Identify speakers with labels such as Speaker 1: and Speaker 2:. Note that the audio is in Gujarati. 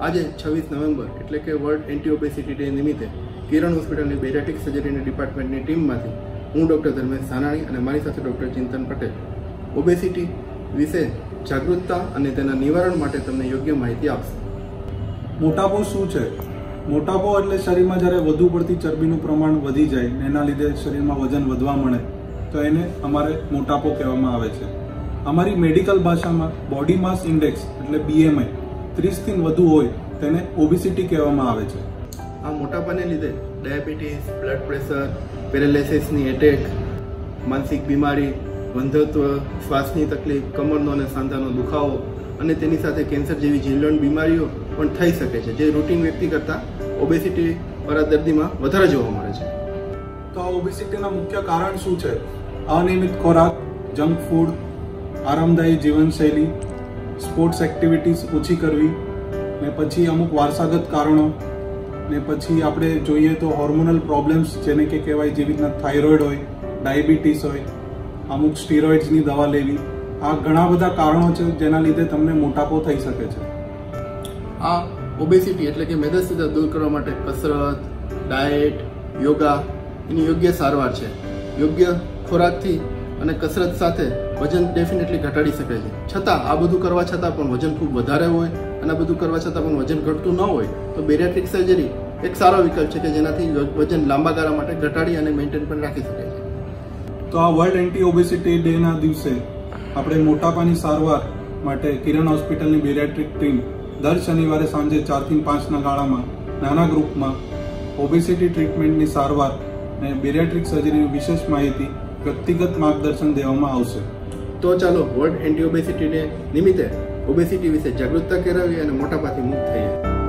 Speaker 1: આજે 26 નવેમ્બર એટલે કે વર્લ્ડ એન્ટી ઓબેસિટી ડે નિમિત્તે કિરણ હોસ્પિટલની બેરિયાટ્રિક સર્જરીની ડિપાર્ટમેન્ટની ટીમમાંથી હું ડૉક્ટર ધર્મેશ સાનાણી અને મારી સાથે ડૉક્ટર ચિંતન પટેલ ઓબેસિટી વિશે જાગૃતતા અને તેના નિવારણ માટે તમને યોગ્ય માહિતી આપશે.
Speaker 2: મોટાપો શું છે? મોટાપો એટલે શરીરમાં જ્યારે વધુ પડતી ચરબીનું પ્રમાણ વધી જાય ને એના લીધે શરીરમાં વજન વધવા મળે તો એને અમારે મોટાપો કહેવામાં આવે છે. અમારી મેડિકલ ભાષામાં બોડી માસ ઇન્ડેક્સ એટલે BMI 30 થી વધુ હોય તેને ઓબેસિટી કહેવામાં આવે છે.
Speaker 1: આ મોટાપાને લીધે ડાયાબિટીસ, બ્લડ પ્રેશર, પેરાલિસિસની એટેક, માનસિક બીમારી, વંધત્વ, શ્વાસની તકલીફ, કમરનો અને સાંધાનો દુખાવો અને તેની સાથે કેન્સર જેવી જીવલેણ બીમારીઓ પણ થઈ શકે છે, જે રૂટીન વ્યક્તિ કરતાં ઓબેસિટી વાળા દર્દીમાં વધારે જોવા મળે છે.
Speaker 2: તો આ ઓબેસિટીના મુખ્ય કારણ શું છે? અનિયમિત ખોરાક, જંક ફૂડ, આરામદાયી જીવનશૈલી, સ્પોર્ટ્સ એક્ટિવિટીઝ ઓછી કરવી ને પછી અમુક વારસાગત કારણો ને પછી આપણે જોઈએ તો હોર્મોનલ પ્રોબ્લેમ્સ જેને કે કહેવાય જેવી રીતના થાઇરોઇડ હોય, ડાયાબિટીસ હોય, અમુક સ્ટીરોઇડ્સની દવા લેવી, આ ઘણા બધા કારણો છે જેના લીધે તમને મોટાપો થઈ શકે છે.
Speaker 1: આ ઓબેસિટી એટલે કે મેદસ્વીતા દૂર કરવા માટે કસરત, ડાયટ, યોગા એની યોગ્ય સારવાર છે. યોગ્ય ખોરાકથી અને કસરત સાથે વજન ડેફિનેટલી ઘટાડી શકાય છે. છતાં આ બધું કરવા છતાં પણ વજન ખૂબ વધારે હોય અને આ બધું કરવા છતાં પણ વજન ઘટતું ન હોય તો બેરિયાટ્રિક સર્જરી એક સારો વિકલ્પ છે કે જેનાથી વજન લાંબા ગાળા માટે ઘટાડી અને મેન્ટેન પણ રાખી શકાય છે.
Speaker 2: તો આ વર્લ્ડ એન્ટી ઓબેસિટી ડેના દિવસે આપણે મોટાપાની સારવાર માટે કિરણ હોસ્પિટલની બેરિયાટ્રિક ટીમ દર શનિવારે સાંજે 4 થી 5 ના ગાળામાં નાના ગ્રુપમાં ઓબેસિટી ટ્રીટમેન્ટની સારવાર અને બેરિયાટ્રિક સર્જરીની વિશેષ માહિતી, વ્યક્તિગત માર્ગદર્શન દેવામાં આવશે.
Speaker 1: તો ચાલો વર્લ્ડ એન્ટી ઓબેસિટી ડે નિમિત્તે ઓબેસિટી વિશે જાગૃતતા કેળવીએ અને મોટાપાથી મુક્ત થઈએ.